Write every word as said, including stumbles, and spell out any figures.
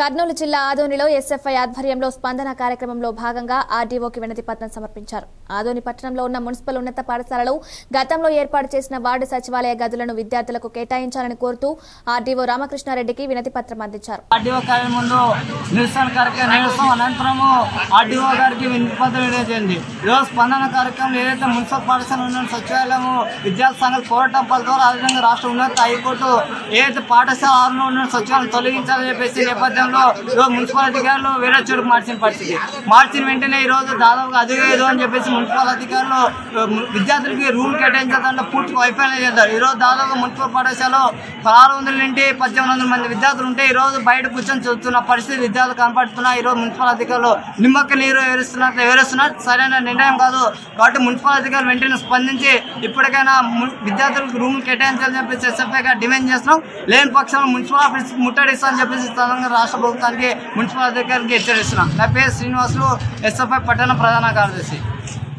కర్నూలు జిల్లా ఆదోనిలో ఎస్ఎఫ్ఐ ఆధ్వర్యంలో స్పందన కార్యక్రమంలో భాగంగా ఆర్డీఓకి వినతి పత్రం సమర్పించారు. ఆదోని పట్టణంలో ఉన్న మున్సిపల్ ఉన్నత పాఠశాలలో గతంలో ఏర్పాటు చేసిన వార్డు సచివాలయ గదులను విద్యార్థులకు కేటాయించాలని కోరుతూ ఆర్డీఓ రామకృష్ణారెడ్డికి వినతి పత్రం అందించారు. ఆర్డీఓ కార్యాలయం ముందు నిరసన కార్యక్రమం నిర్వహిస్తాం. అనంతరము ఆర్డీఓ గారికి వినతి పత్రం ఇవ్వజేయండి. ఈరోజు స్పందన కార్యక్రమం ఏదైతే మున్సిపల్ పాఠశాల ఉన్న సచివాలయము విద్యార్థి సంఘం పోరాటం పలుతారో అదేవిధంగా రాష్ట్ర ఉన్నత హైకోర్టు ఏదైతే పాఠశాల ఆరులో ఉన్న సచివాలయం తొలగించాలని చెప్పేసి నేపథ్యంలో ఈరోజు మున్సిపల్ అధికారులు వేరే చోటుకు మార్చిన పరిస్థితి. మార్చిన వెంటనే ఈరోజు దాదాపుగా అదిగేదు అని చెప్పేసి మున్సిపల్ అధికారులు విద్యార్థులకి రూమ్ కేటాయించాలంటే పూర్తిగా వైఫల్యం చేస్తారు. ఈరోజు దాదాపుగా మున్సిపల్ పాఠశాలలో పదహారు వందల నుండి పద్దెనిమిది వందల మంది విద్యార్థులు ఉంటే ఈరోజు బయట కూర్చొని చదువుతున్న పరిస్థితి విద్యార్థులు కనపడుతున్నాయి. ఈరోజు మున్సిపల్ అధికారులు నిమ్మక నీరు ఎవరిస్తున్నారు ఎవరిస్తున్నారు సరైన నిర్ణయం కాదు. కాబట్టి మున్సిపల్ అధికారులు వెంటనే స్పందించి ఇప్పటికైనా విద్యార్థులకు రూమ్ కేటాయించాలని చెప్పేసి ఎస్ఎఫ్ఐగా డిమాండ్ చేస్తున్నాం. లేని పక్షంలో మున్సిపల్ ఆఫీస్ ముట్టడిస్తామని చెప్పేసి రాష్ట్ర ప్రభుత్వానికి మున్సిపల్ అధికారికి హెచ్చరిస్తున్నాం. నా పేరు శ్రీనివాసులు, ఎస్ఎఫ్ఐ పట్టణ ప్రధాన కార్యదర్శి.